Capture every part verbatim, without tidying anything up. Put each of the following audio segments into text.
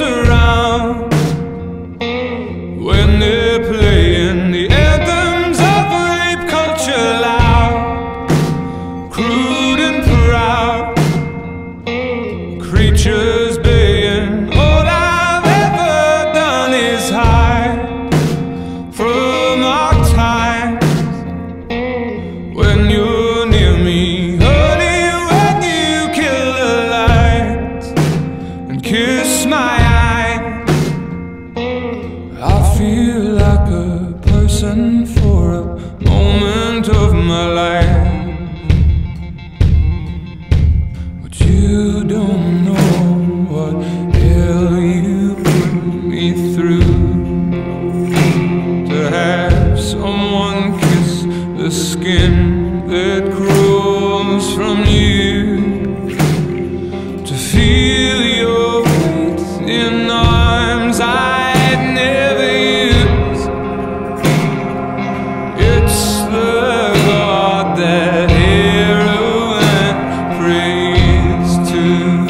surround when they're playing the anthems of rape culture loud, crude and proud, creatures baying. All I've ever done is hide from our times when you're near me, honey, when you kill the lights and kiss my eyes. I feel like a person for a moment of my life, but you don't know what hell you put me through to have someone kiss the skin that crawls from you, to feel your weight in arms I'd never use. It's the God that heroin prays to.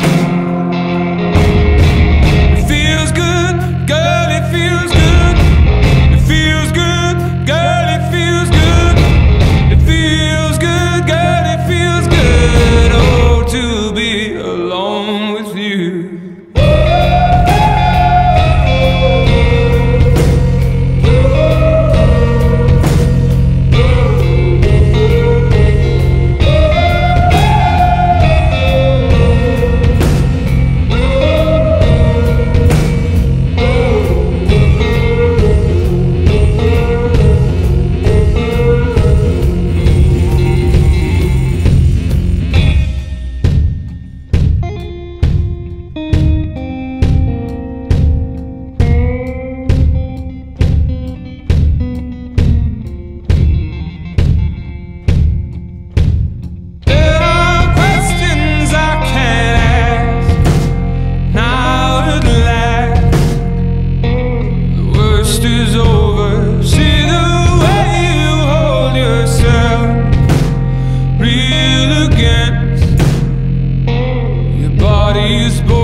It feels good, girl, it feels good. It feels good, girl, it feels good. It feels good, girl, it feels good. Oh, to be alone with you. Is over. See the way you hold yourself, real against your body's born.